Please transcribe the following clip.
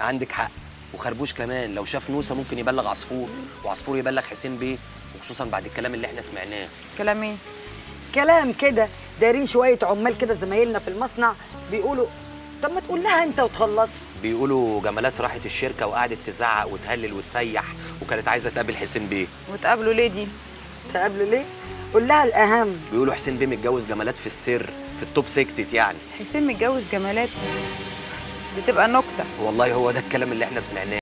عندك حق. وخربوش كمان لو شاف نوسه ممكن يبلغ عصفور، وعصفور يبلغ حسين بيه، وخصوصا بعد الكلام اللي احنا سمعناه. كلام ايه؟ كلام كده دايرين شويه عمال كده زمايلنا في المصنع بيقولوا. طب ما تقول لها انت وتخلص. بيقولوا جمالات راحت الشركه وقعدت تزعق وتهلل وتسيح، وكانت عايزه تقابل حسين بيه. وتقابلوا ليه دي؟ تقابلوا ليه؟ قول لها الاهم. بيقولوا حسين بيه متجوز جمالات في السر، في التوب سيكتت يعني. حسين متجوز جمالات؟ دي تبقى نكته. والله هو ده الكلام اللي احنا سمعناه.